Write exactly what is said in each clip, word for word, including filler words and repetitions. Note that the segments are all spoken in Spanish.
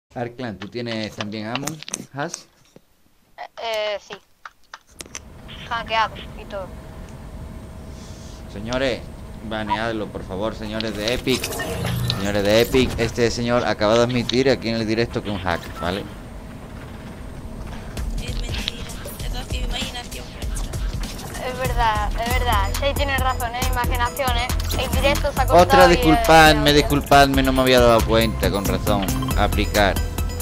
Arklan, ¿tú tienes también Amon? ¿Has? Eh, eh, sí. Hackeado y todo. Señores, baneadlo, por favor, señores de Epic. Señores de Epic, este señor acaba de admitir aquí en el directo que es un hack, ¿vale? Es mentira. Eso es imaginación vuestra. Es verdad, es verdad. Sí, tienes razón, es imaginación, ¿eh? En directo se ha cortado. Otra, y, disculpadme, eh, disculpadme, no me había dado cuenta, con razón. Aplicar.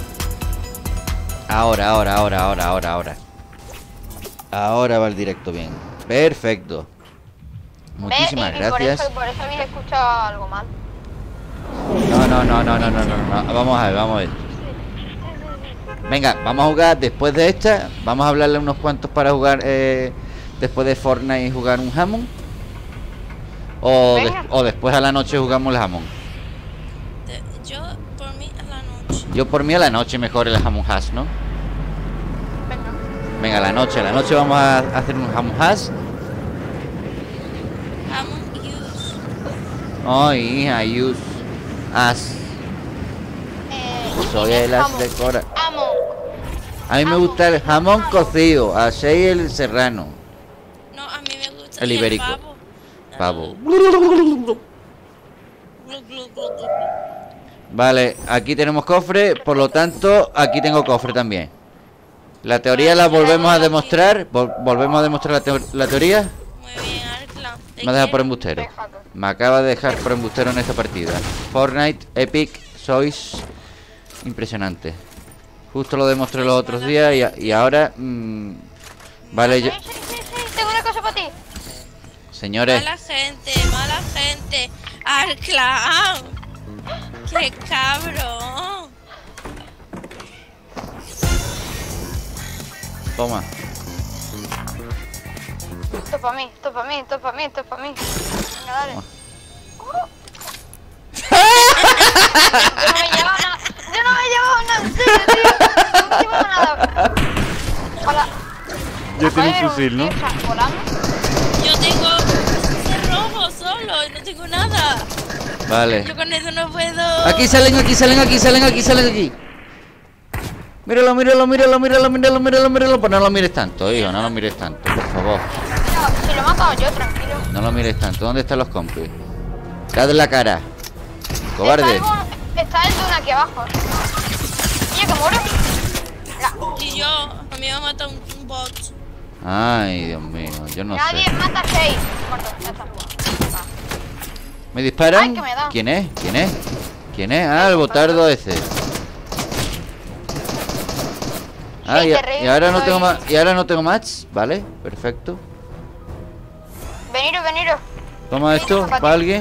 Ahora, ahora, ahora, ahora, ahora, ahora. Ahora va el directo bien. Perfecto. Muchísimas ¿Ves? Y, y gracias. Por eso, por eso habéis escuchado algo mal. No, no, no, no, no, no, no, no. Vamos a ver, vamos a ver. Venga, vamos a jugar después de esta. Vamos a hablarle a unos cuantos para jugar eh, después de Fortnite y jugar un jamón. O, des- o después a la noche jugamos el jamón. De- yo, por mí, a la noche. Yo por mí a la noche mejor el jamón hash, ¿no? Venga. Venga, a la noche, a la noche vamos a hacer un jamón hash. Among Us. Ay, hija, use as. Eh, Soy ¿quién es el as Amo? de Cora. Amo. A mí me gusta el jamón cocido, así el serrano, No, a mí me gusta. el y ibérico. pavo. Pavo. Glu, glu, glu, glu, glu. Vale, aquí tenemos cofre, por lo tanto, aquí tengo cofre también. La teoría la volvemos a demostrar. Vol- volvemos a demostrar la, teo- la teoría. Muy bien, Arklan. Te Me ha dejado por quiero. embustero. Déjalo. Me acaba de dejar por embustero en esta partida. Fortnite, Epic, sois impresionante. Justo lo demostré los otros días y, y ahora... mm, vale, yo... Sí, sí, sí, sí, tengo una cosa para ti. Señores, Mala gente, mala gente. Arklan. Qué cabrón. toma. Esto para mí, esto para mí, esto para mí, esto para mí. Venga, dale. Yo no me llevaba nada. Yo no me llevaba nada, en serio, tío. No me llevaba nada. Hola. Yo tengo Joder, un fusil, ¿no? tío, volando. Yo tengo ese rojo solo y no tengo nada. Vale. Yo con eso no puedo. Aquí salen, aquí salen, aquí salen, aquí salen, aquí. Míralo, míralo, míralo, míralo, míralo, míralo, míralo. Pues no lo mires tanto, hijo, no lo mires tanto, por favor. Mira, si lo he matado yo, tranquilo. No lo mires tanto. ¿Dónde están los compis? Dad en la cara. Cobarde. Está el, está el Dune aquí abajo. Oye, que muero. La- Y yo, a mí me ha matado un, un bot. Ay, Dios mío, yo no Nadie sé. mata a seis. Muerto, ya está. Va. ¿Me disparan? Ay, que me da. ¿Quién es? ¿Quién es? ¿Quién es? Ah, el botardo ese. Ah, Sí, y, te ríes, y ahora no soy- tengo más. Y ahora no tengo match. Vale, perfecto. Veniros, veniros. Toma Sí, esto, zapatito. para alguien.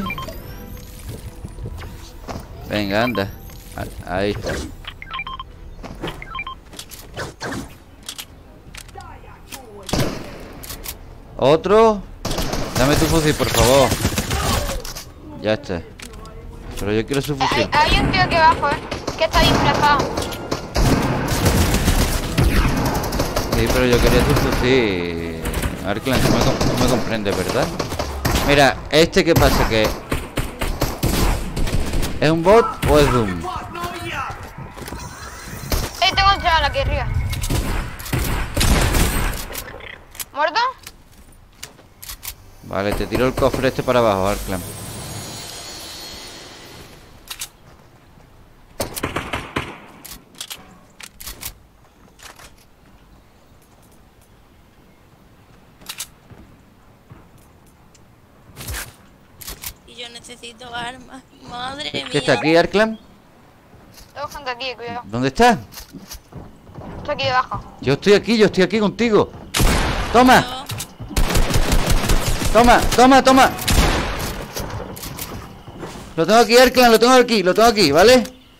Venga, anda. Ah, ahí está. Otro. Dame tu fusil, por favor. Ya está. Pero yo quiero su Eh, Hay, fusil. hay un tío aquí abajo, eh. Que está disfrazado. Sí, pero yo quería su fusil. Arklan, tú me, com- tú me comprendes, ¿verdad? Mira, este que pasa que... ¿Es un bot o es Doom? Eh, tengo un chaval aquí arriba. ¿Muerto? Vale, te tiro el cofre este para abajo, Arklan. Y yo necesito armas. Madre mía. ¿Qué está aquí, Arklan? Tengo gente aquí, cuidado. ¿Dónde está? Estoy aquí debajo. Yo estoy aquí, yo estoy aquí contigo. Toma, No, toma, toma, toma. Lo tengo aquí, Arklan, lo tengo aquí, lo tengo aquí, ¿vale?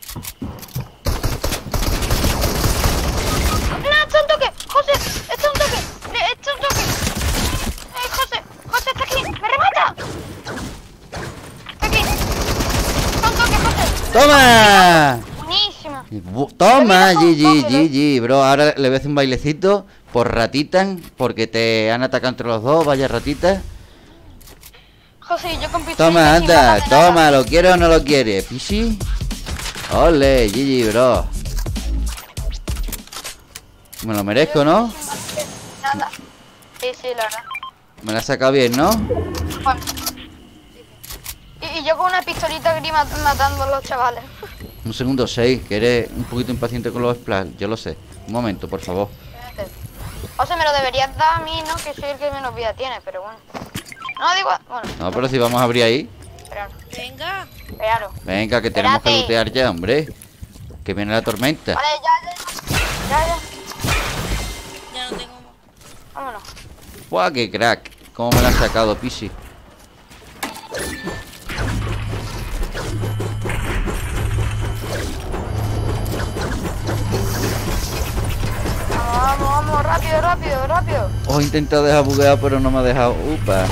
¡No, está un toque! ¡José! ¡Está un toque! Eh, ¡Está un toque! ¡Eh, José! ¡José, está aquí! ¡Me remata! ¡Está aquí! ¡Está un toque, José! ¡Toma! Buenísima. Bu- Toma, Mira, G G, cógelo. G G, bro. Ahora le voy a hacer un bailecito por ratitan, porque te han atacado entre los dos, vaya ratitas. José, yo con pistola Toma, sin anda, matarme nada. toma, ¿lo quieres o no lo quieres? ¿Pichi? Ole, G G, bro. Me lo merezco, ¿no? Nada. Sí, sí, la verdad. Me la he sacado bien, ¿no? Bueno. Y, y yo con una pistolita gris mat- matando a los chavales. Un segundo, seis, que eres un poquito impaciente con los splash. Yo lo sé. Un momento, por favor. O sea, me lo deberías dar a mí, ¿no? Que soy el que menos vida tiene, pero bueno. No, digo... Bueno, No, pero si vamos a abrir ahí. espéralo. Venga. Espéralo. Venga, que tenemos que Espérate. lootear ya, hombre. Que viene la tormenta. Vale, ya, ya, ya, ya. Ya no tengo más. Vámonos. ¡Buah, qué crack! ¿Cómo me la ha sacado, Pisi? Vamos, vamos, vamos, rápido, rápido, rápido. Os he intentado dejar bugueado, pero no me ha dejado. ¡Upa!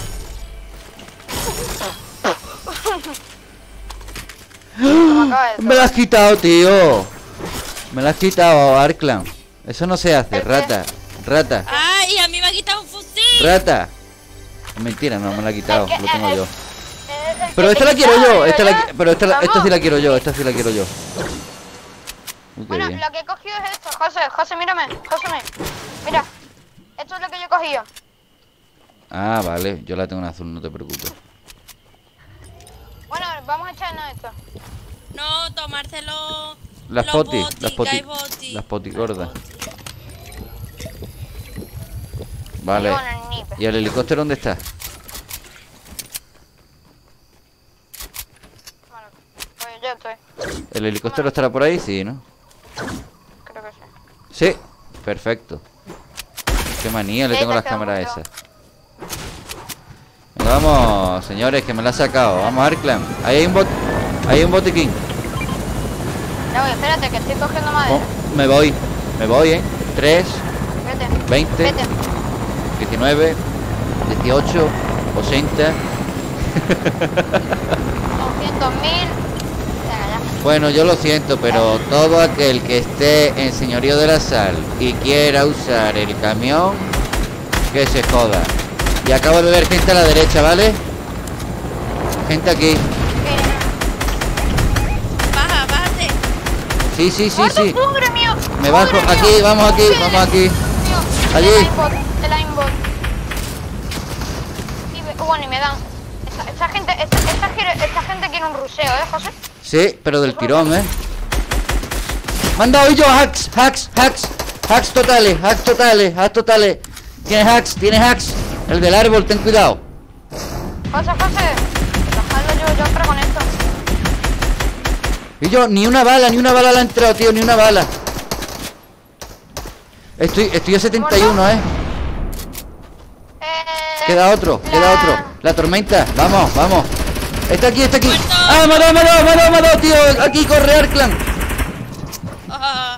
Me acaba de ¡Me la has quitado, tío! Me la has quitado, Arklan. Eso no se hace, ¿El qué? rata. Rata. ¡Ay! A mí me ha quitado un fusil. Rata. Es mentira, no me la ha quitado. Es que- Lo tengo es- yo. Eh, eh, Pero que esta te la quiero quitaba, yo. Esta, la, ¿verdad? qui- pero esta, la- esta Vamos. sí la quiero yo. Esta sí la quiero yo. Uy, qué Bueno, bien. lo que he cogido es esto, José, José, mírame, José, mira. Esto es lo que yo he cogido. Ah, vale. Yo la tengo en azul, no te preocupes. Bueno, vamos a echarnos esto. No, tomárselo. Las los poti, botis, las que poti, hay botis. las poti Hay gordas. botis. Vale. Digo, en el nipe. ¿Y el helicóptero dónde está? Bueno, pues yo estoy, ¿El helicóptero estará por ahí? Sí, ¿no? creo que sí. Sí. Perfecto. Qué manía le Sí, tengo te las queda cámaras mucho. esas. Venga, vamos, señores, que me la ha sacado. Vamos, Arklan. Ahí hay un bot... Ahí hay un botiquín. Ya voy, espérate, que estoy cogiendo madera. Oh, me voy. Me voy, ¿eh? tres, Vete, veinte, vete. diecinueve, dieciocho, ochenta. doscientos mil. Venga, ya. Bueno, yo lo siento, pero todo aquel que esté en Señorío de la Sal y quiera usar el camión, que se joda. Y acabo de ver gente a la derecha, ¿vale? Gente aquí. Baja, bájate. Sí, sí, sí, ¡Muerto, sí. ¡Mugre mío! Me bajo. ¡Mugre Aquí, mío! vamos aquí, ¡Mugre vamos aquí. mío! Allí. El aimbot, el aimbot. Y me- bueno, y me dan. Esta, esta gente, esta, esta, quiere- esta gente quiere un ruseo, ¿eh, José? Sí, pero del tirón, ¿eh? Me han dado yo hacks, hacks, hacks. Hacks totales, hacks totales, hacks totales. Tiene hacks, tiene hacks. El del árbol, ten cuidado. José, José. Bajadlo yo, yo entro con esto. Y yo, ni una bala, ni una bala le ha entrado, tío, ni una bala. Estoy, estoy a setenta y uno, ¿eh? Eh, Queda otro, la- queda otro. La tormenta, vamos, vamos. Está aquí, está aquí. Muerto. ¡Ah, me ha dado, me ha dado, me ha dado, me ha dado, tío! Aquí, corre, Arklan. Ah,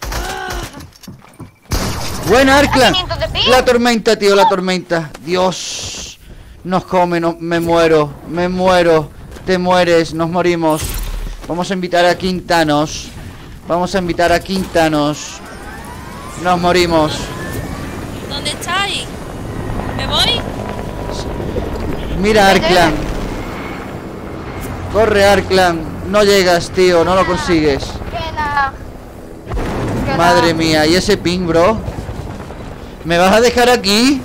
Buena, Arklan. quinientos de pi. La tormenta, tío, la tormenta. Dios. Nos come, no, me muero, me muero. Te mueres, nos morimos. Vamos a invitar a Quintanos. Vamos a invitar a Quintanos. Nos morimos. ¿dónde estáis? ¿Me voy? Mira, Arklan. Corre, Arklan. No llegas, tío, no lo consigues. Que la... que la- Madre mía, ¿y ese ping, bro? ¿Me vas a dejar aquí?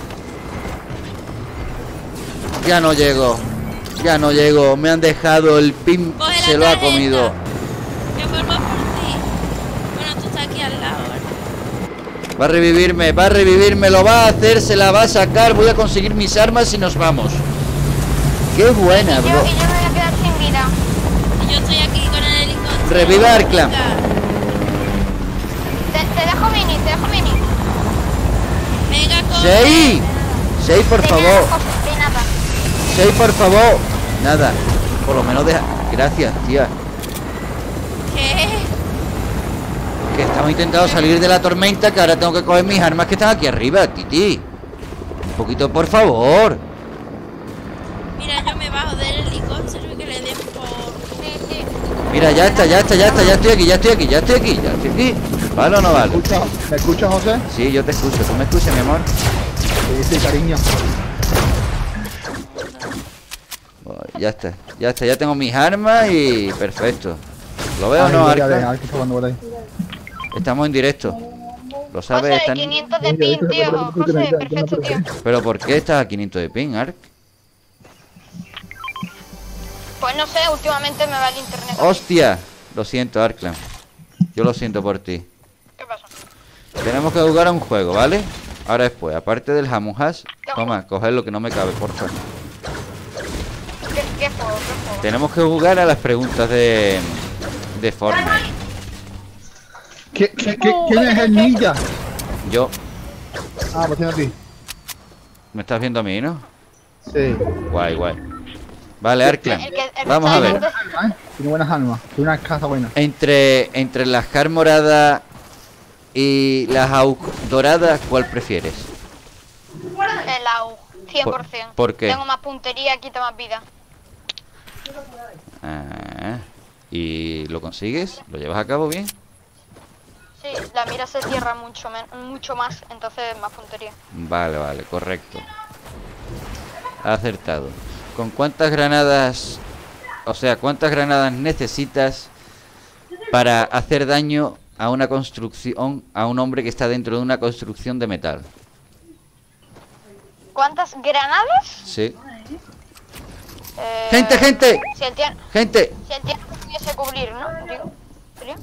Ya no llego. Ya no llego. Me han dejado el ping. Coge la Se lo ha tarjeta. comido. Que vuelvo por ti. Bueno, tú estás aquí al lado. ¿verdad? Va a revivirme, va a revivirme. Lo va a hacer, se la va a sacar. Voy a conseguir mis armas y nos vamos. Qué buena, Y yo, bro. y yo me voy a quedar sin vida. Y yo estoy aquí con el helicóptero. Reviva Arklan. Venga. Te, te dejo mini, te dejo mini. Venga, corre. ¡Seis! ¡Seis, por De favor! nada, José, de nada. ¡Seis, por favor! Nada. Por lo menos deja... Gracias, tía. ¿Qué? Que estamos intentando salir de la tormenta, que ahora tengo que coger mis armas que están aquí arriba, Titi. Un poquito, por favor. Mira, yo me bajo del helicóptero y que le den por... Sí, sí. Mira, ya está, ya está, ya está, ya estoy aquí, ya estoy aquí, ya estoy aquí, ya estoy aquí. ¿Vale o no vale? ¿Me escuchas, ¿Me escuchas, José? Sí, yo te escucho, ¿tú me escuchas, mi amor? Sí, sí, cariño. Oh, ya está, ya está, ya tengo mis armas y... Perfecto. ¿Lo veo o Ay, no, voy a ver, Arca? a ver qué está jugando por ahí. Estamos en directo. ¿Lo sabes? José, Están... quinientos de pin, tío. José, perfecto, tío. ¿Pero por qué estás a quinientos de ping, Ark? Pues no sé, últimamente me va el internet. ¡Hostia! Lo siento, Arklan. Yo lo siento por ti. ¿Qué pasa? Tenemos que jugar a un juego, ¿vale? Ahora después, aparte del Among Us, toma, coger lo que no me cabe, por favor. ¿Qué, qué juego? ¿Qué juego? Tenemos que jugar a las preguntas de... de Fortnite. ¿Qué, qué, qué, ¿Quién es el ninja? Yo... Ah, pues tiene a ti. ¿Me estás viendo a mí, no? Sí. Guay, guay. Vale, Arklan. El que- el que Vamos a está ver. delante- ¿Eh? Tiene buenas almas. Tiene una casa buena. Entre, entre las Car moradas y las A U C doradas, ¿cuál prefieres? El A U, cien por ciento. ¿Por- por qué? Tengo más puntería, quita más vida. Ah, ¿y lo consigues? ¿Lo llevas a cabo bien? Sí, la mira se cierra mucho, men- mucho más, entonces más puntería. Vale, vale, correcto. Acertado. ¿Con cuántas granadas, o sea, cuántas granadas necesitas para hacer daño a una construcción, a un hombre que está dentro de una construcción de metal? ¿Cuántas granadas? Sí. Eh, ¡Gente, gente! Si el tío, ¡Gente! si el tío no pudiese cubrir, ¿no? Digo, ¿sería?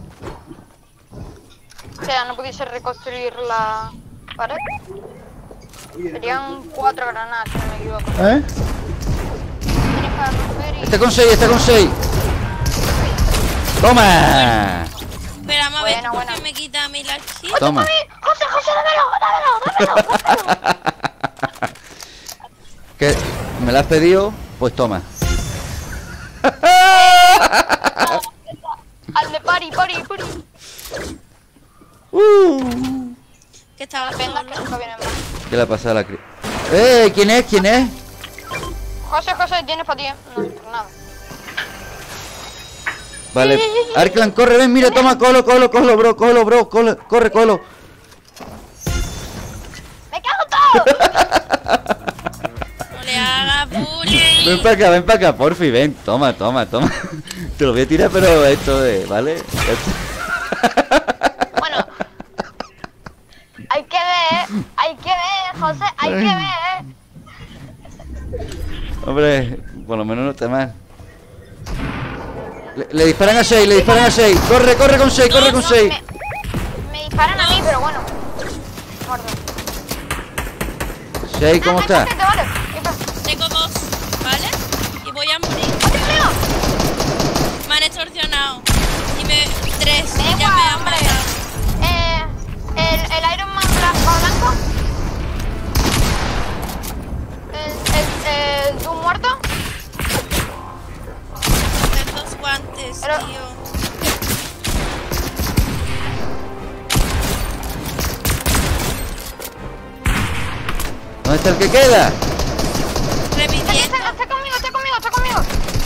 O sea, no pudiese reconstruir la pared. Serían cuatro granadas, si no me equivoco. ¿Eh? Tienes para romper y... ¡Está con seis, está con seis! ¡Toma! Pero vamos a ver, Bueno, ¿por bueno. qué me quita a mí la chica? Toma. José, José, dámelo, dámelo, dámelo, dámelo. ¿Qué? ¿Me la has pedido? Pues toma. Al de pari, pari, pari. Uh. Que estaba Venga, solo. que nunca vienen más. ¿Qué le ha pasado a la cri... ¡Eh! ¿Quién es? ¿Quién es? José, José, tienes para ti, ¿eh? No, nada. Vale. Arklan, corre, ven, mira, toma, colo, colo, colo, bro, colo, bro, colo, corre, colo. ¡Me cago en todo! No le hagas bullying. Ven para acá, ven para acá, porfi, ven, toma, toma, toma. Te lo voy a tirar, pero esto de, ¿vale? Bueno. Hay que ver, hay que ver, José, hay que ver. Hombre, por lo menos no está mal. Le, le disparan a seis, le disparan a seis. Corre, corre con seis, corre con No, seis. Me, me disparan a mí, pero bueno. Muerto. seis, ¿cómo Ah, está? hay paciente, vale. Hay paciente. Tengo dos, ¿vale? Y voy a morir. ¡Dios mío! Me han extorsionado. Y me... Tres. Me da Ya me igual, han hombre. matado. Eh, el, el Iron Man blanco. blanco. El, el, el Doom muerto. Estos guantes, Pero- tío. ¿Dónde está el que queda? Está, aquí, Reviviendo. está, está conmigo, está conmigo, está conmigo.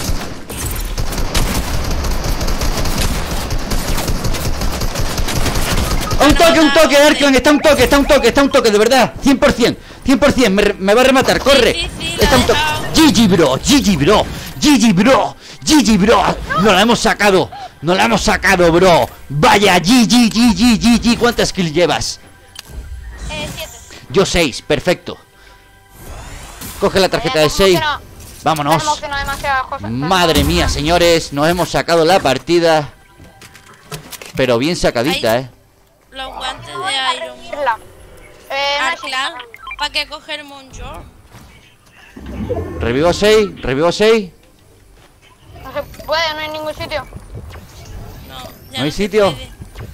Un toque, un toque, Arklan, está un toque, está un toque, está un toque, de verdad. cien por cien, cien por cien, me, re- me va a rematar, corre. Sí, sí, sí, Está la un toque. he dejado. G G, bro, G G, bro, G G, bro, G G, bro. No la hemos sacado, no la hemos sacado, bro. Vaya, G G, G G, G G. ¿Cuántas kills llevas? Eh, siete. Yo seis, perfecto. Coge la tarjeta Eh, de me seis. emociona- Me Vámonos. emociona demasiado, José. Madre mía, señores, nos hemos sacado la partida. Pero bien sacadita, eh. Los guantes de Iron Man. Irla. Eh, no existe. Arclan, ¿para qué coger Monjor? Revivo a seis, revivo a seis. No se puede, no hay ningún sitio. No, ya ¿No hay se sitio? puede.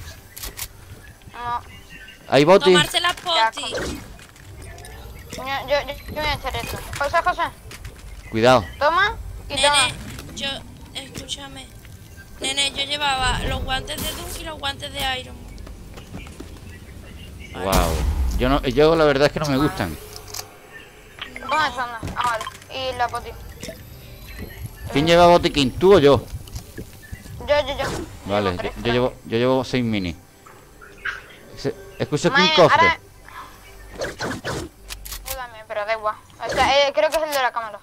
No. Hay boti. Tomarse las potis. Yo, yo, yo, yo voy a hacer esto. José, José, Cuidado. toma y toma. Nene, yo... Escúchame. Nene, yo llevaba los guantes de Doom y los guantes de Iron Man. Wow. Yo no, yo la verdad es que no me gustan. Toma eso, anda. Ah, vale. Y la poti. ¿Quién lleva botiquín? ¿Tú o yo? Yo, yo, yo. Vale, Llevo yo, tres, yo llevo, yo llevo seis mini. Se- escucho aquí un Madre, cofre. ahora- Yo también, pero da igual. O sea, eh, creo que es el de la cámara.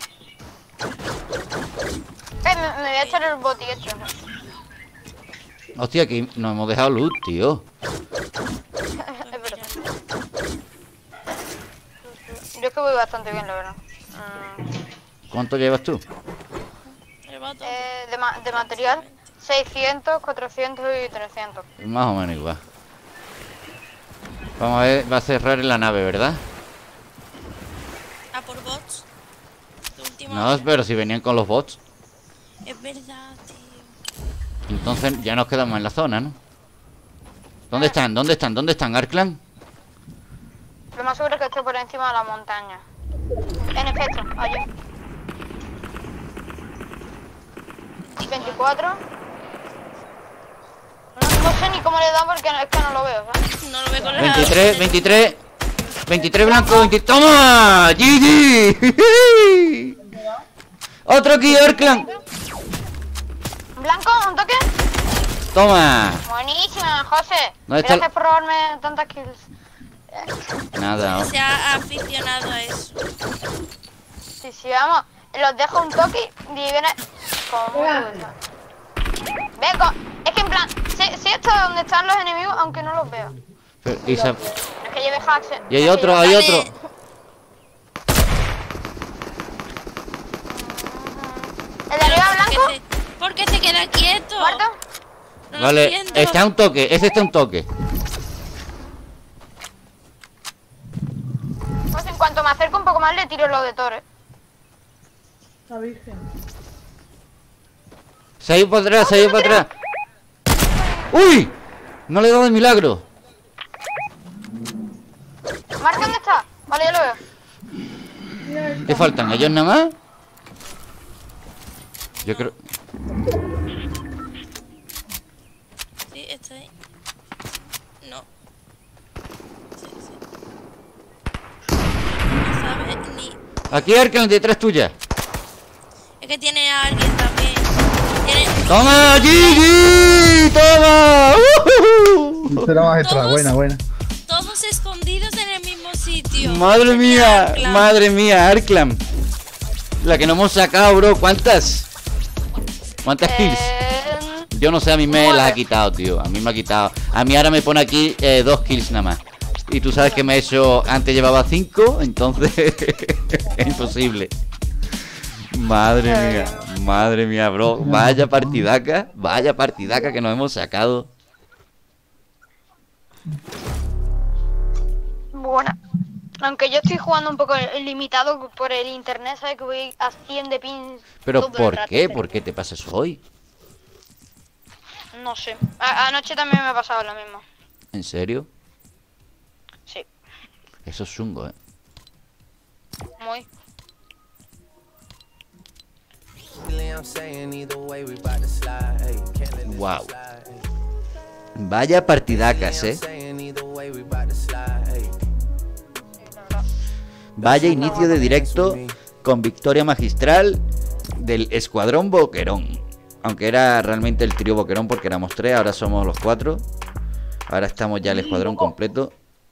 Eh, me, me voy a echar el boti hecho. Hostia, aquí nos hemos dejado loot, tío. Es verdad. Yo es que voy bastante bien, la verdad. Mm, ¿Cuánto llevas tú? Lleva todo. eh, de, ma de material, seiscientos, cuatrocientos y trescientos. Más o menos igual. Vamos a ver, va a cerrar en la nave, ¿verdad? A por bots. De última No, hora. pero si venían con los bots. Es verdad, tío. Entonces ya nos quedamos en la zona, ¿no? ¿Dónde están? ¿Dónde están? ¿Dónde están, Arklan? Lo más seguro es que esté por encima de la montaña. En efecto, allí. veinticuatro. No, no sé ni cómo le da porque es que no lo veo, ¿sabes? No lo ve con la... veintitrés, veintitrés. veintitrés blanco, veinte... ¡Toma! ¡G G! ¡Otro aquí, Arklan! Blanco, un toque. ¡Toma! Buenísima, José. ¿Dónde está el- Gracias por robarme tantas kills. Nada. Se ha aficionado a eso. Sí, sí, vamos. Los dejo un toque y viene como muy dulce. Ve, con... es que en plan, sé, sé hasta dónde están los enemigos aunque no los veo. Pero, y, se- Es que lleve hacks. eh. y hay otro, hay Dale. otro. ¿El de arriba blanco? ¿Por qué se, por qué se queda quieto? ¿Muerto? No lo Vale, entiendo. está a un toque, ese está a un toque. Pues en cuanto me acerco un poco más le tiro los de Thor, eh. La Virgen. Se ha ido para atrás, se ha ido para atrás. ¡Uy! No le he dado de milagro. Marca, ¿dónde está? Vale, ya lo veo. ¿Qué faltan? ¿Ellos nada más? Yo creo... Sí, está ahí. No. Sí, sí. No sabe ni... Aquí, Arklan, detrás tuya. Es que tiene a alguien también. Tiene... ¡Toma, Gigi! ¡Toma! ¡Ujujú! Será maestra, Todos- buena, buena. Todos escondidos en el mismo sitio. Madre Tenía mía, Arklan. madre mía, Arklan. La que no hemos sacado, bro. ¿Cuántas? ¿Cuántas kills? Eh, Yo no sé, a mí me nueve. las ha quitado, tío. A mí me ha quitado. A mí ahora me pone aquí eh, dos kills nada más. Y tú sabes que me he hecho... Antes llevaba cinco, entonces... es imposible. Madre mía, madre mía, bro. Vaya partidaca, vaya partidaca que nos hemos sacado. buena. Aunque yo estoy jugando un poco limitado por el internet, ¿sabes? Que voy a cien de pins. Pero todo el ¿por rato. qué? ¿Por qué te pasa eso hoy? No sé. A- anoche también me ha pasado lo mismo. ¿En serio? Sí, Eso es chungo, eh. muy. Wow. Vaya partidacas, eh. Vaya inicio de directo con victoria magistral del Escuadrón Boquerón. Aunque era realmente el trío Boquerón porque éramos tres, ahora somos los cuatro. Ahora estamos ya el escuadrón completo.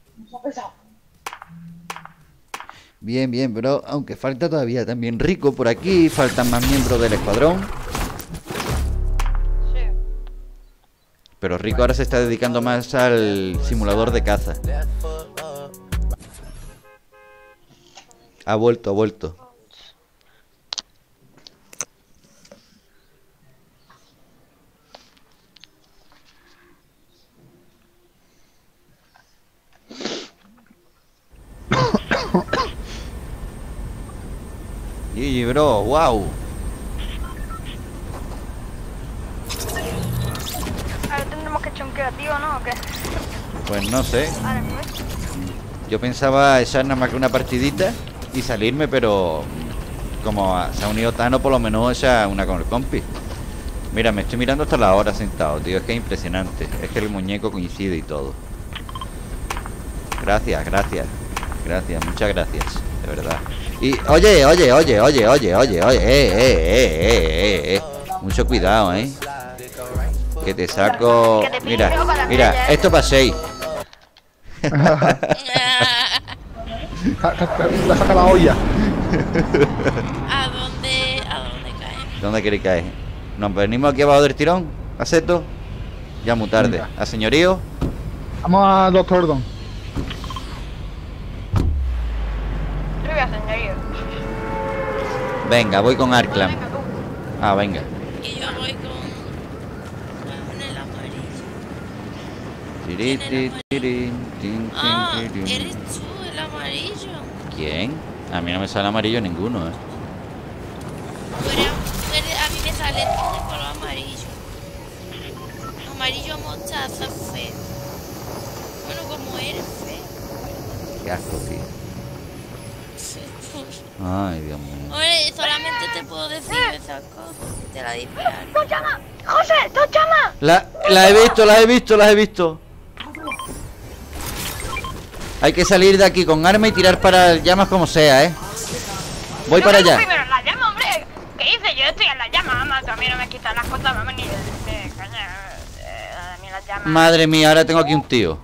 Bien, bien, bro. Aunque falta todavía también Rico por aquí. Faltan más miembros del escuadrón. Sí. Pero Rico ahora se está dedicando más al simulador de caza. Ha vuelto, ha vuelto. Y bro, wow. Ahora tendremos que echar un creativo, ¿no? ¿O qué? Pues no sé. Vale, pues. Yo pensaba echar nada más que una partidita y salirme, pero como se ha unido Tano, por lo menos echa una con el compi. Mira, me estoy mirando hasta la hora sentado, tío. Es que es impresionante. Es que el muñeco coincide y todo. Gracias, gracias. Gracias, muchas gracias. De verdad. Y, oye, oye, oye, oye, oye, oye, oye, eh, eh, eh, eh, eh. Mucho cuidado, eh. Que te saco. Mira, mira, esto para seis. La saca la olla. ¿A dónde, a dónde cae? ¿Dónde queréis caer? ¿Nos venimos aquí abajo del tirón? ¿Acepto? Ya muy tarde. Venga. ¿A señorío? Vamos a Doctor Don. Yo voy a señorío. Venga, voy con Arklam. Venga, tú. Ah, venga. Y yo voy con... con el amarillo. Tiri, ti, tirin, tin, tin, Ah, tirin. eres tú el amarillo. ¿Quién? A mí no me sale amarillo ninguno, ¿eh? Tú eres- tú eres- a mí me sale tú de color amarillo. Amarillo mostaza feo. Bueno, como eres feo. Qué asco, tío. Feo. Ay, Dios mío. Oye, solamente te puedo decir esas cosas. Te la disparan. ¡Dos llamas! ¡José! ¡Dos llamas! La, las he visto, las he visto, las he visto. Hay que salir de aquí con arma y tirar para llamas como sea, ¿eh? Voy Yo para vengo allá. primero en la llama, hombre. ¿Qué hice? Yo estoy en la llama, mamá. Tú a mí no me quitas las cosas, mamá, ni de, de coña. Eh, a mí las llamas. Madre mía, ahora tengo aquí un tío.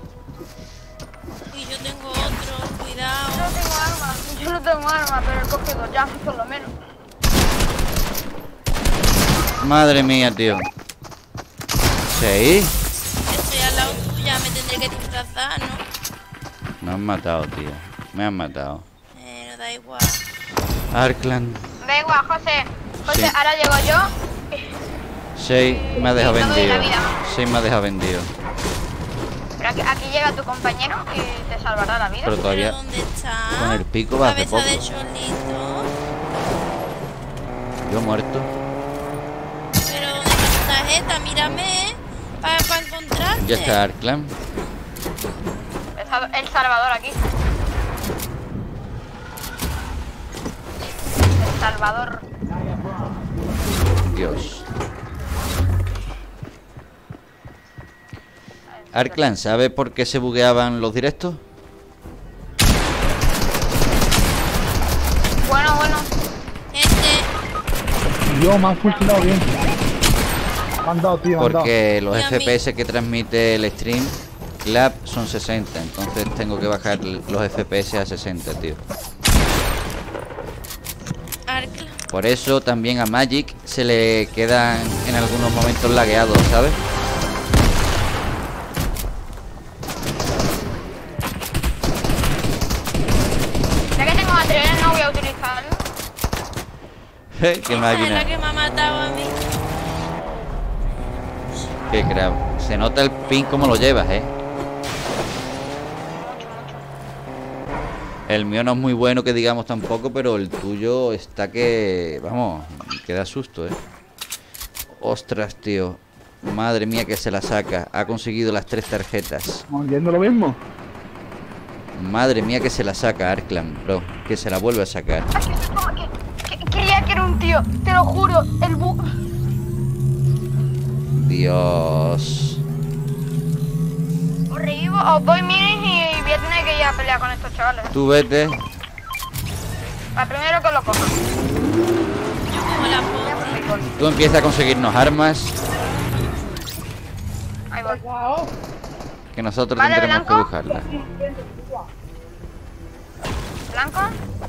Y yo tengo otro, cuidado. Yo no tengo arma. Yo no tengo arma, pero he cogido dos llamas por lo menos. Madre mía, tío. ¿Sí? Estoy al lado tuya, me tendré que disfrazar, ¿no? Me han matado, tío. Me han matado. Eh, no da igual. Arklam. Da igual, José. José, Sí. ahora llego yo. Sí, me ha dejado Sí, no doy la vendido. vida. Sí, me ha dejado vendido. Pero aquí, aquí llega tu compañero y te salvará la vida. Pero todavía ¿Pero dónde está? con el pico va hace Cabeza poco. de cholito. Yo muerto. Pero ¿dónde está tu tarjeta? Mírame, para pa encontrarte. Ya está Arklam. Está el Salvador aquí. El Salvador. Dios. Arklam, ¿sabe por qué se bugueaban los directos? Bueno, bueno. Este, Yo me han funcionado bien. Me han dado, tío, me han dado. Porque los Y a mí. F P S que transmite el stream Clap son sesenta, entonces tengo que bajar los F P S a sesenta, tío. Arklam. Por eso también a Magic se le quedan en algunos momentos lagueados, ¿sabes? Ya que tengo materiales no voy a utilizarlo. ¡Qué Esa es la máquina! que me ha matado a mí. ¡Qué crap! Se nota el pin como lo llevas, ¿eh? El mío no es muy bueno que digamos tampoco, pero el tuyo está que... Vamos, que da susto, ¿eh? Ostras, tío. Madre mía que se la saca. Ha conseguido las tres tarjetas. Estamos viendo lo mismo. Madre mía que se la saca Arklam, bro. Que se la vuelve a sacar. Ay, que estoy como que, que- creía que era un tío, te lo juro. El bu... Dios. Os revivo, os doy minis y voy a tener que ir a pelear con estos chavales. Tú vete. Al primero que lo coja. Yo como la puedo. Tú empieza a conseguirnos armas. Ahí voy. Guau. Que nosotros Vale, tendremos que Blanco. buscarlas. Blanco.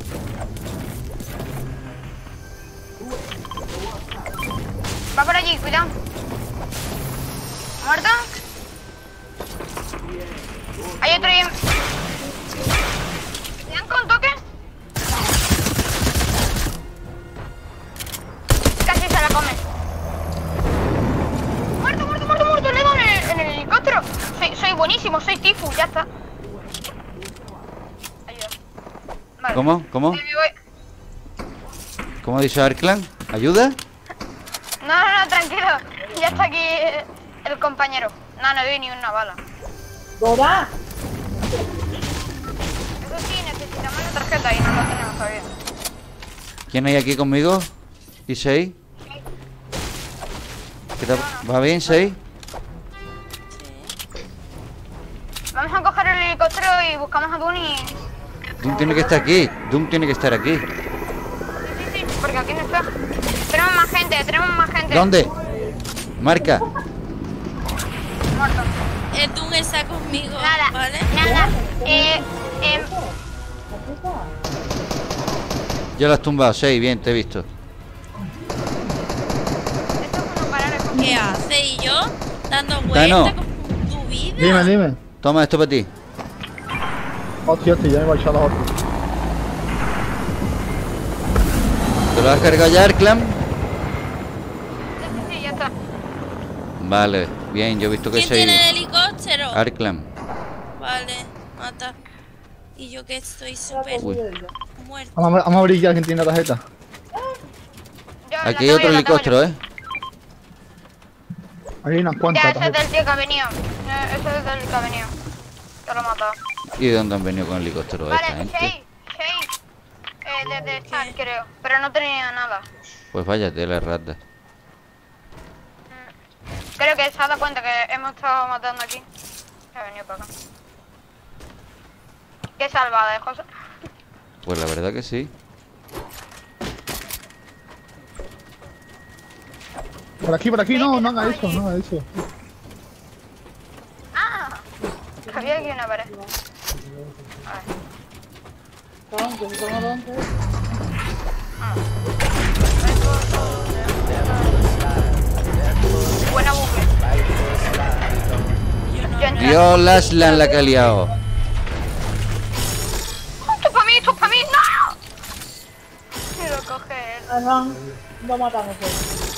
Va por allí, cuidado. ¿Muerto? Hay otro ahí. ¿Blanco, un toque? Casi se la come. Muerto, muerto, muerto, muerto. Le he dado en el, en el helicóptero. Soy, soy buenísimo, soy Tifu, ya está. Ayuda. Vale. ¿Cómo? ¿Cómo? Eh, me voy. ¿Cómo ha dicho Arklam? ¿Ayuda? No, no, no, tranquilo. Ya está aquí eh, el compañero. No, no doy ni una bala. Dora. Eso sí, necesitamos la tarjeta y no la tenemos todavía. ¿Quién hay aquí conmigo? ¿Y Sei? ¿Qué tal? ¿Va bien, Sei? Vamos a coger el helicóptero y buscamos a Dun y... Sí, Doom tiene que estar aquí. Doom tiene que estar aquí. sí, sí, porque aquí no está. Tenemos más gente, tenemos más gente. ¿Dónde? Marca. Muerto. El Doom está conmigo, Nada, ¿vale? nada. Eh, eh, Yo lo has tumbado, Sei. Bien, te he visto. esto es unos bananas con... ¿Qué hace? ¿Y yo? Dando Tano. vueltas con tu vida. Dime, dime. Toma esto para ti. Hostia, hostia, ya me voy a echar los otros. ¿Te lo has cargado ya, Arclam? Sí, sí, sí, ya está. Vale, bien, yo he visto que ¿Quién soy tiene el helicóptero? Arclam. Vale, mata. Y yo que estoy súper Uy. muerto. Vamos a, vamos a abrir ya quién tiene la tarjeta. Yo la Aquí hay tengo otro yo, la tengo helicóptero, yo. ¿eh? Aquí hay unas Ya, cuantas ese es tarjetas. del tío que ha venido. Eh, Ese es del que ha venido. Que lo he matado. ¿Y de dónde han venido con el helicóptero esta Vale, gente? Shade, Shade. Eh, desde Star, creo. Pero no tenía nada. Pues váyate, la rata. Creo que se ha dado cuenta que hemos estado matando aquí. Se ha venido para acá. Qué salvada, ¿eh, José? Pues la verdad que sí. Por aquí, por aquí, no, no haga eso, no haga eso. ¡Ah! Había aquí una pared. Tonto, si somos tontos. Buena bucle. Yo entré. Dios, Laslan la que ha liado. ¡Esto es para mí! ¡Esto es para mí! ¡No! Y lo coge él. Además, lo matamos todos.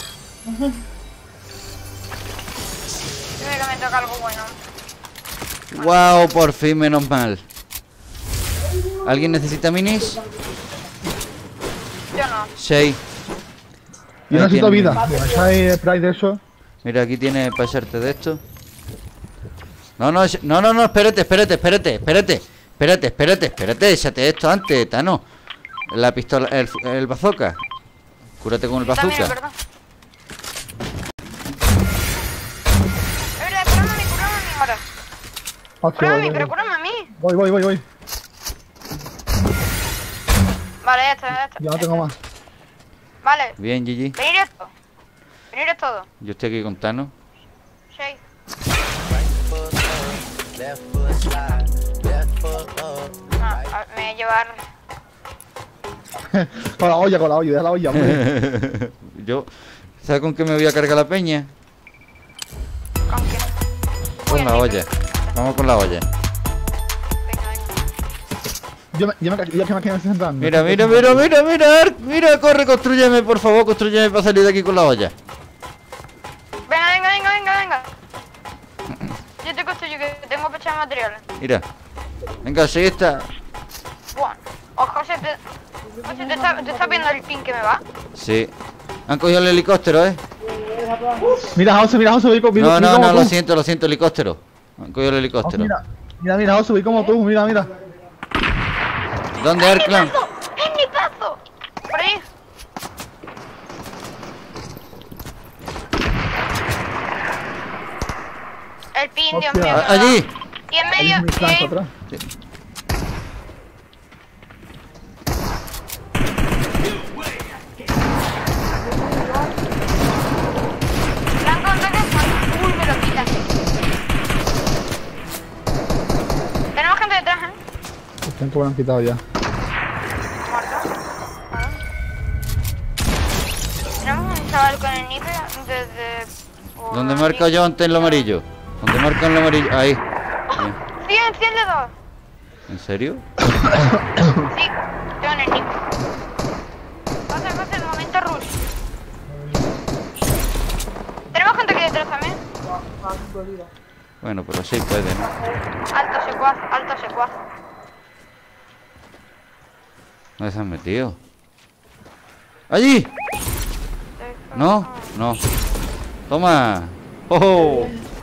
Dime que me toca algo bueno. Wow, por fin, menos mal. ¿Alguien necesita minis? Yo no. Shay. Yo Ahí necesito tiene. vida. ¿Me echáis spray de eso? Mira, aquí tiene para echarte de esto. No, no, es- no, no, no, espérate, espérate, espérate, espérate. Espérate, espérate, espérate, échate esto antes, Tano. La pistola, el, el bazooka. Cúrate con el También es bazooka. verdad. Es verdad, cúrame a mí, cúrame a mí ahora. Hostia, Cúrame a voy, mí, voy, pero voy. cúrame a mí. Voy, voy, voy, voy. Vale, ya está, ya está. Ya no tengo más. Vale, Bien, Gigi. venir esto. Venir todo. Yo estoy aquí con Tano. Shade. No, a- me voy a llevar. Con la olla, con la olla, deja la olla, hombre. Yo, ¿sabes con qué me voy a cargar la peña? ¿Con qué? Con la olla. Vamos con la olla. Venga, venga. Yo me, yo me, yo que me quedé sentando. Mira, mira, mira, mira, mira, Ark, mira, corre, construyeme, por favor, construyeme para salir de aquí con la olla. Venga, venga, venga, venga, venga. Yo te construyo que tengo para echar materiales. Mira. Venga, sí está. Bueno. O José, te, José, ¿te, está, ¿te estás viendo el pin que me va? Sí. Han cogido el helicóptero, ¿eh? Mira, José, mira, José, voy, co- voy, No, voy no, como no, tú. lo siento, lo siento, helicóptero. Han cogido el José, helicóptero. mira, mira, mira, José, voy como tú, mira, mira. ¿Dónde, Arklan? ¡Es mi paso! Por ahí. El pin, Dios Hostia. mío. A- me va. Allí. Y en Ahí medio. es mi flanco y- atrás. Blanco, un toque. Uy, me lo quita. Tenemos gente detrás, ¿eh? El tiempo me lo han quitado ya. Muerto. Ah. Tenemos un chaval con el nipe desde... por ¿Dónde he aquí. marcado yo antes en lo amarillo? ¿Dónde he marcado en lo amarillo? Ahí. Bien. cien, cien de dos. ¿En serio? Sí, tengo en el nipe. Pasa, pasa el momento rush. Tenemos gente aquí detrás también. Bueno, pero sí puede, ¿no? Alto secuaz, alto secuaz. ¿Dónde se han metido? ¡Allí! ¿No? No. Toma. ¡Oh!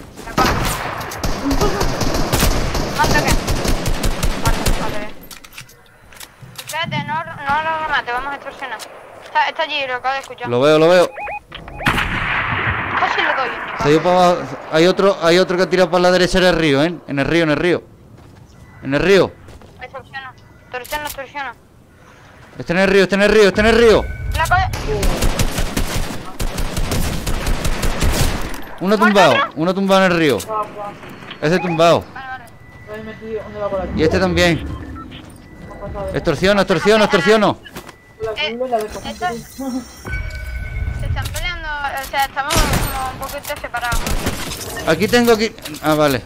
Más toque. Muerto, vale, bien. Espérate, no, no lo remate, vamos a extorsionar. Está, está allí, lo acabo de escuchar. Lo veo, lo veo. Casi le doy un nico. Se ha ido para abajo. Hay otro, hay otro que ha tirado para la derecha en el río, ¿eh? En el río, en el río. En el río. Extorsiono, extorsiono, extorsiono. Está en el río, está en el río, está en el río. La acabo de... Uno tumbado, uno tumbado en el río. Ese tumbado. Vale, vale. Lo he metido, ¿dónde va por aquí? Y este también. Ha pasado. Extorsiono, extorsiono, extorsiono. La Eh, culo y la de estos- Se están peleando o sea, estamos como un poquito separados. Aquí tengo aquí... Ah, vale.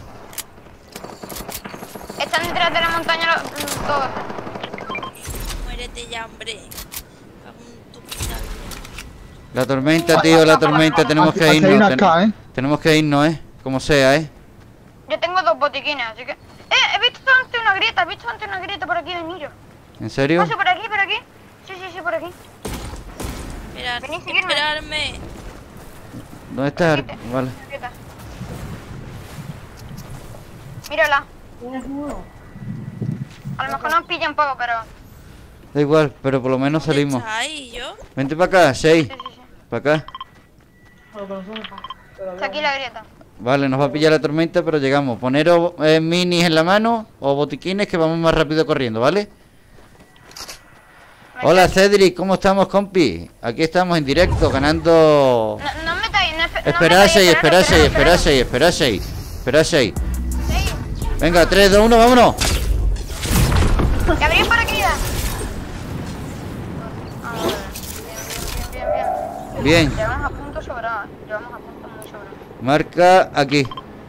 Están detrás de la montaña los, todos. Muérete ya, hombre. Cago en tu puta vida. La tormenta, tío, la tormenta. Tenemos que Aquí hay irnos. una ten- acá, ¿eh? Tenemos que irnos, ¿eh? Como sea, ¿eh? Yo tengo dos botiquines, así que... Eh, he visto antes una grieta, he visto antes una grieta por aquí, Benillo. ¿En serio? Paso por aquí, por aquí. Sí, sí, sí, por aquí. Esperar, Vení, seguirme. esperarme. ¿Dónde está? Ar- Vale. Grieta. Mírala. ¿Tienes uno? A lo mejor nos pilla un poco, pero... Da igual, pero por lo menos ¿Dónde salimos. está ahí, yo? Vente para acá, Shei. Sí, sí, sí. Para acá. Bueno, pero nosotros... pero Está aquí la grieta. Vale, nos va a pillar la tormenta, pero llegamos. Poneros eh, minis en la mano o botiquines que vamos más rápido corriendo, ¿vale? Hola Cedric, ¿cómo estamos, compi? Aquí estamos en directo, ganando... No, no me metáis, no, espe- no Esperad, metáis, Shei, esperad, esperad, Shei, esperad, esperad, Shei, esperad, Shei. Esperad, Shei. esperad. Venga, tres, dos, uno, vámonos. Sí. Que abrir paracaídas. Ah, vale. Bien, bien, bien, bien. Bien, Llevamos a punto sobrado, eh. Llevamos a punto muy sobrado. marca aquí.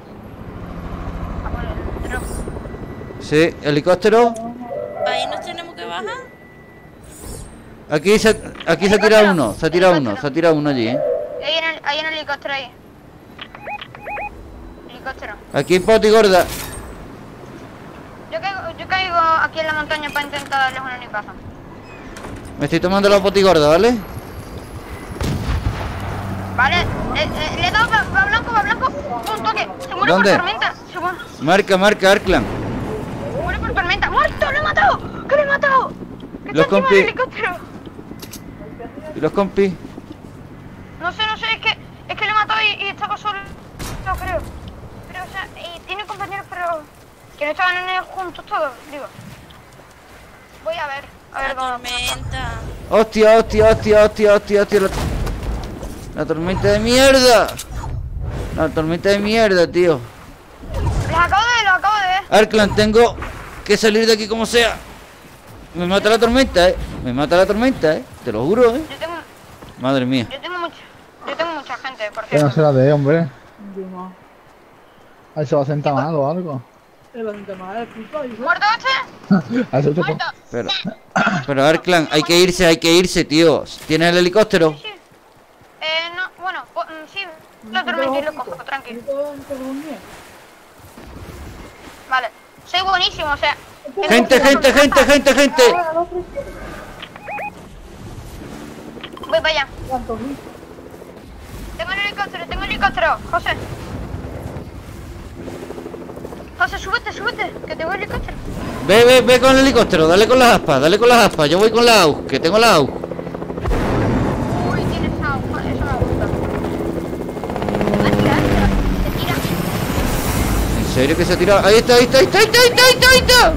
A por el drop. Sí, helicóptero. Ahí nos tenemos que bajar. Aquí se, aquí se ha tirado uno, se ha tirado uno, se ha tirado uno allí, ¿eh? Ahí en el, ahí en el helicóptero ahí. Helicóptero. Aquí en Poti Gorda. Yo caigo, yo caigo aquí en la montaña para intentar darles un unipazo. Me estoy tomando la Poti Gorda, ¿vale? Vale, eh, eh, le he dado, va, va blanco, va blanco. Un toque. Se muere ¿Dónde? por tormenta. Se muere, Marca, marca, Arklan. se muere por tormenta. ¡Muerto! ¡Lo he matado! ¡Que lo he matado! ¡Que Los está encima compi. del helicóptero! ¿Y los compis? No sé, no sé, es que, es que le he matado y, y estaba solo, no creo. Pero, o sea, y tiene compañeros, pero que no estaban en el juntos todos, digo. Voy a ver, a ver La cómo... tormenta. Hostia, hostia, hostia, hostia, hostia, hostia. La, la tormenta de mierda. La tormenta de mierda, tío. Los acabo de ver, los acabo de ver. Arklan, tengo que salir de aquí como sea. Me mata la tormenta, eh. Me mata la tormenta, eh. Te lo juro, eh. Yo tengo, Madre mía. yo tengo mucha, yo tengo mucha gente, por Que no cierto. se la dé, hombre. Yo no. Ahí se va a sentar mal o algo. Es bastante mal, es culpa y... ¿Muerto este? Ahí se te ¡Muerto! Pero, pero Arklan, hay que irse, hay que irse, tío. ¿Tienes el helicóptero? Sí. Eh, no, bueno, po- mm, sí, lo tormento y lo cojo, tranquilo. Vale, soy buenísimo, o sea... Gente, gente, gente, gente, gente. Voy para allá. Tengo el helicóptero, tengo el helicóptero, José. José, súbete, súbete, que tengo el helicóptero. Ve, ve, ve con el helicóptero, dale con las aspas, dale con las aspas. Yo voy con la A U, que tengo la A U. Uy, tienes agua, eso me gusta. Va a tirar, se tira. ¿En serio que se ha tirado? Ahí está, ahí está, ahí está, ahí está, ahí está, ahí está, ahí está.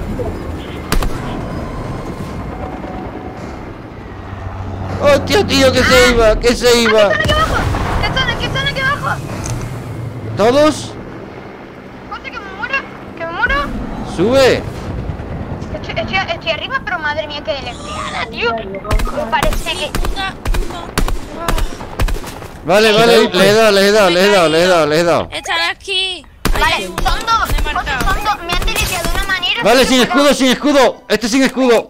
Hostia, tío, que se iba, que se iba. ¡Ah, que están aquí abajo! ¡Que están, que están aquí abajo! ¿Todos? José, que me muero, que me muero. Sube. Estoy, estoy, estoy arriba, pero madre mía, que deletreada, tío. Me parece que... Puta, no. Vale, vale, le he dado, le he dado, le he dado, le he dado, le he dado. Están aquí. Vale, son dos. Me he José, marcado. son dos. Me han deleteado de una manera... Vale, sin escudo, sin escudo. Este sin escudo.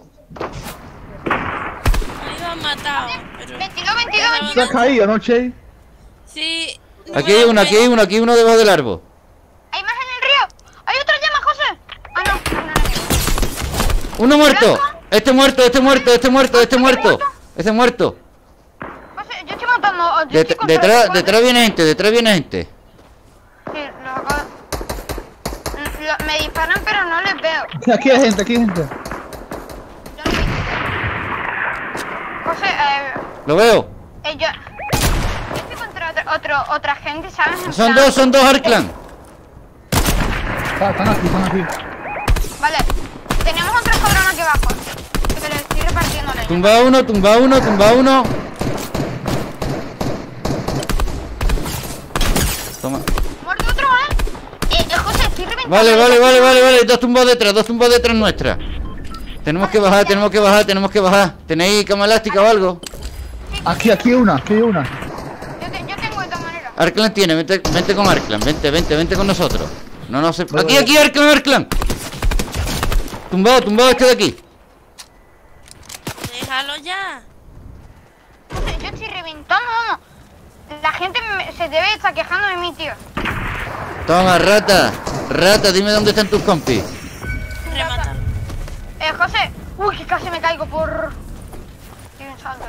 Me iban matado. Pero... veintidós, veintidós, Se ha veintidós. caído, ¿no, Che? Sí. Aquí hay uno, aquí hay uno, aquí hay uno debajo del árbol. Hay más en el río. Hay otra llama, José. Ah, no. no, no, no. Uno muerto. Este muerto, este muerto, este muerto, este muerto. Este muerto. José, yo estoy matando... yo Det- estoy contra detrás, los detrás viene gente, detrás viene gente. Sí, lo acabo de- Lo- Me disparan, pero no les veo. Aquí hay gente, aquí hay gente. Yo no he visto. José, eh, Lo veo. eh, yo... Yo estoy contra otro, otro, otra gente, ¿sabes? En Son plan- dos, son dos Arklan. Ah, están aquí, están aquí. Vale, tenemos otro escuadrón aquí abajo. Que le estoy repartiendo leña. Tumba uno, tumba uno, tumba uno. Toma. Muerto otro, ¿eh? Eh, eh, José, estoy reventando. Vale, vale, vale, vale, vale. Dos tumbados detrás, dos tumbados detrás nuestra. Tenemos que bajar, tenemos que bajar, tenemos que bajar. ¿Tenéis cama elástica o algo? Aquí, aquí hay una, aquí hay una. Yo, te- yo Arklan tiene, vente, vente con Arklan, vente, vente, vente con nosotros. No, no sé. Aquí, aquí, Arklan, Arklan. Tumbado, tumbado este de aquí. Déjalo ya. Yo estoy reventando, vamos. La gente me- se debe estar quejando de mí, tío. Toma, rata. Rata, dime dónde están tus compis. Remátalo. Eh, José. Uy, que casi me caigo por... Tiene un salto.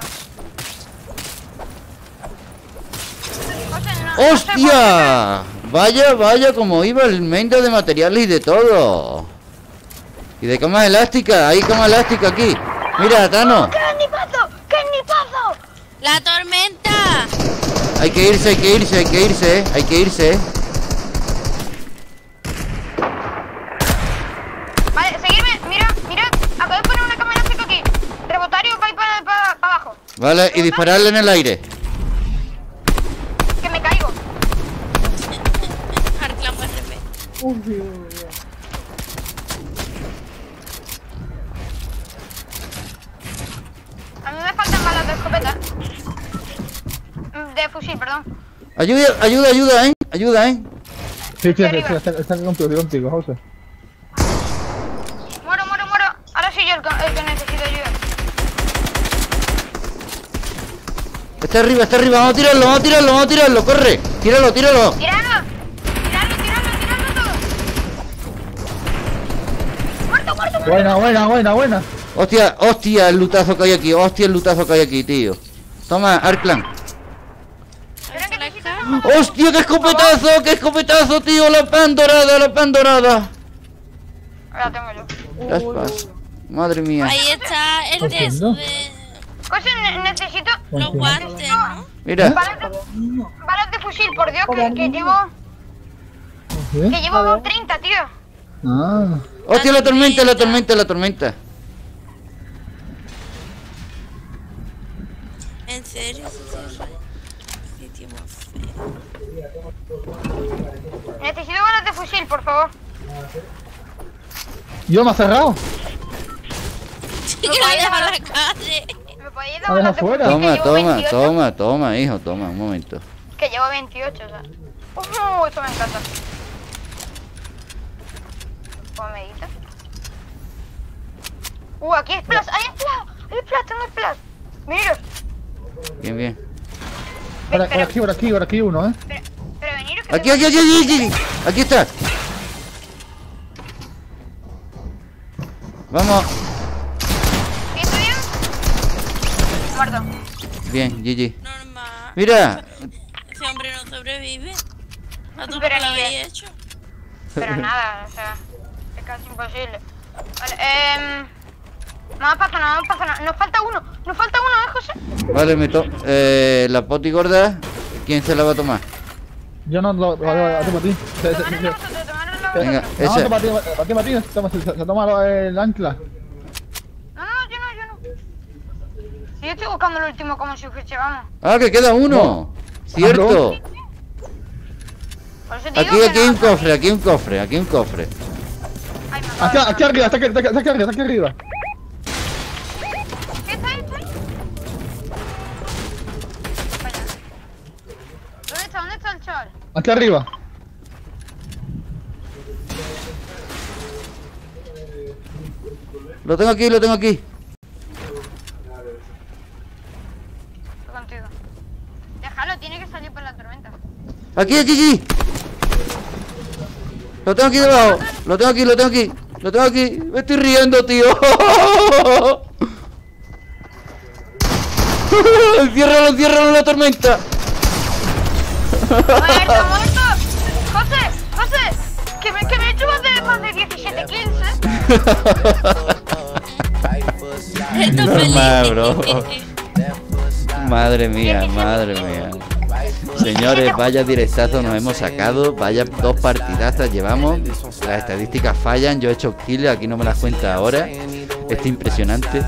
José, no, no sé ¡Hostia! Vaya, vaya, como iba el mendo de materiales y de todo. Y de cama elástica, hay cama elástica aquí. Mira, Tano. ¡Qué nipazo! ¡Qué nipazo! ¡La tormenta! Hay que irse, hay que irse, hay que irse, eh. Hay que irse, eh. Vale, seguirme. Mira, mira. Acabo de poner una cámara seca aquí. Rebotario, vais para, para, para abajo. Vale, y dispararle en el aire. Que me caigo. Arklan P R P. Uy, uy, uy. A mí me faltan balas de escopeta. Mm, De fusil, perdón. Ayuda, ayuda, ayuda, eh. Ayuda, eh. Sí, sí, sí, arriba. sí, está, está contigo, estoy contigo, José. Muero, muero, muero. Ahora soy yo el que, el que necesito ayuda. Está arriba, está arriba. Vamos a tirarlo, vamos a tirarlo, vamos a tirarlo. Corre. Tíralo, tíralo. ¡Tirarlo! ¡Tirarlo, tirarlo, tirarlo todo! ¡Muerto, muerto, muerto! Buena, buena, buena, buena. Hostia, hostia, el lutazo que hay aquí. Hostia, el lutazo que hay aquí, tío. Toma, Arklan. Espera que necesito... ¡Hostia, qué escopetazo! ¡Qué escopetazo, tío! ¡La pan dorada, la pan dorada! Ahora tengo yo. Las pas. Madre mía. Ahí está el de eso de José, ne- necesito los guantes, ¿no? Mira. balas de, balas de fusil, por Dios, que, que llevo... ¿Sí? Que llevo treinta, tío. Ah. ¡Hostia, la tormenta, la tormenta, la tormenta! En serio, qué tío más feo. Necesito balas de fusil, por favor. ¿Yo me ha cerrado? Sí, que lo dejo en la calle. ¿Me podéis Ah, dar balas de afuera. fusil? Toma, que llevo toma, veintiocho. toma, toma, hijo, toma, un momento. Que llevo veintiocho, o sea. Uh, eso me encanta. ¿Cómo me dices? Uh, aquí hay splash, hay splash, hay splash, tengo splash. Mira, Bien, bien. Por, por pero, aquí, por aquí, por aquí uno, ¿eh? pero, pero veniros que Aquí, tengo- aquí, aquí, aquí, aquí. Aquí está. Vamos. ¿Sí, estoy bien? Muerto. Bien, G G. Normal. Mira. Ese hombre no sobrevive. A todo lo Pero que lo ni habéis hecho. Pero nada, o sea, es casi imposible. Vale, eh... No pasa nada, no pasa nada. Nos falta uno, nos falta uno, ¿eh, José? Vale, me to... Eh, la poti gorda. ¿Quién se la va a tomar? Yo no lo lo- lo- lo tengo a ti. Se- se- se- Tomárnoslo vosotros, tomárnoslo Venga, vosotros. No, ese. para ti, para ti, para ti. Toma, se, se- se toma el ancla. No, no, yo no, yo no. Si yo estoy buscando el último como si fuese, vamos. Ah, que queda uno. Cierto. Por eso te Aquí, digo que aquí hay no, un cofre, aquí hay un cofre, aquí hay un cofre. Ay, me Aquí, acabo aquí arriba, está aquí, está aquí, está aquí arriba, está aquí arriba. de- ¿Qué está ahí, está ahí? Vaya. ¿Dónde está? ¿Dónde está el chaval? Aquí arriba. Lo tengo aquí, lo tengo aquí. Estoy contigo. Déjalo, tiene que salir por la tormenta. Aquí, aquí, aquí. Lo tengo aquí debajo. Lo tengo aquí, lo tengo aquí. Lo tengo aquí. Me estoy riendo, tío. Enciérralo, enciérralo en la tormenta. ¡Muerto, muerto! ¡José! ¡José! Que me, que me he hecho más de, más de diecisiete kills, ¿eh? Esto Normal, feliz. bro. Madre mía, madre mía. Señores, vaya directazo nos hemos sacado. Vaya dos partidazas llevamos. Las estadísticas fallan. Yo he hecho kills, aquí no me las cuenta ahora. Esto es impresionante.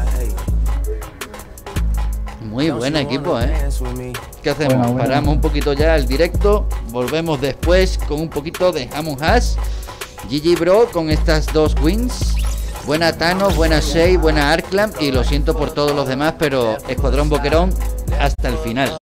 Muy buen equipo, ¿eh? ¿Qué hacemos? Bueno, bueno. Paramos un poquito ya el directo. Volvemos después con un poquito de Among Us. G G bro con estas dos wins. Buena Thanos, buena Shay, buena Arklan. Y lo siento por todos los demás, pero Escuadrón Boquerón hasta el final.